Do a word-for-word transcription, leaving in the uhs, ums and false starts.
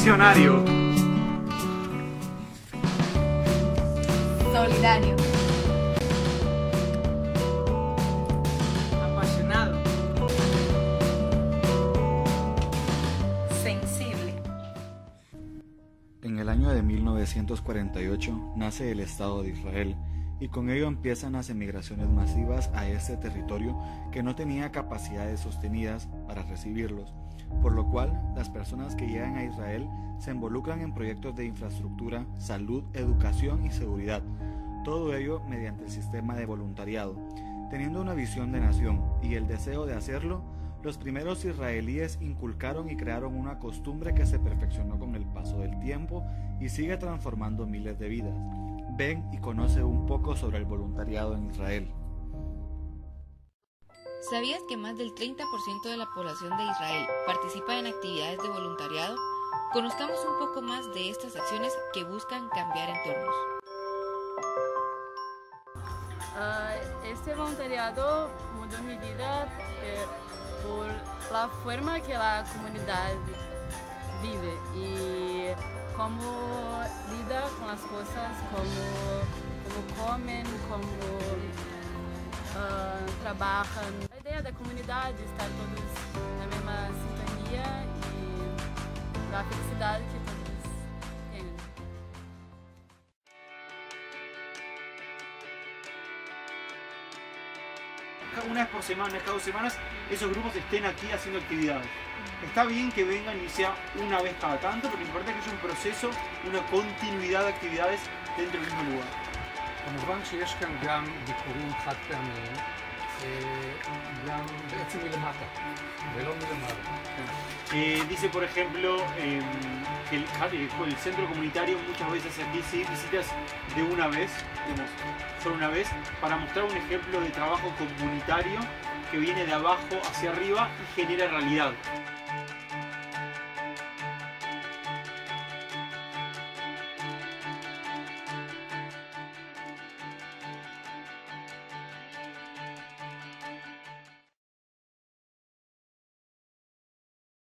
Visionario. Solidario. Apasionado. Sensible. En el año de mil novecientos cuarenta y ocho nace el Estado de Israel y con ello empiezan las emigraciones masivas a este territorio que no tenía capacidades sostenidas para recibirlos, por lo cual las personas que llegan a Israel se involucran en proyectos de infraestructura, salud, educación y seguridad, todo ello mediante el sistema de voluntariado. Teniendo una visión de nación y el deseo de hacerlo, los primeros israelíes inculcaron y crearon una costumbre que se perfeccionó con el paso del tiempo y sigue transformando miles de vidas. Ven y conoce un poco sobre el voluntariado en Israel. ¿Sabías que más del treinta por ciento de la población de Israel participa en actividades de voluntariado? Conozcamos un poco más de estas acciones que buscan cambiar entornos. Uh, este voluntariado mudou mi vida eh, por la forma que la comunidad vive y cómo lida con las cosas, cómo, cómo comen, cómo uh, trabajan. La idea da comunidade, estar todos na mesma sintonia e da felicidade que todos têm. Una vez por semana, cada dos semanas, esos grupos estén aquí haciendo actividades. Está bien que vengan y sea una vez cada tanto, pero lo importante es que haya un proceso, una continuidad de actividades dentro del mismo lugar. כמובן שיש כאן גם ביקורים חד פעמיים, גם בעצם מלמטה, ולא מלמעלה. Eh, dice, por ejemplo, eh, que el, el centro comunitario muchas veces aquí sí visitas de una vez, digamos, solo una vez, para mostrar un ejemplo de trabajo comunitario que viene de abajo hacia arriba y genera realidad.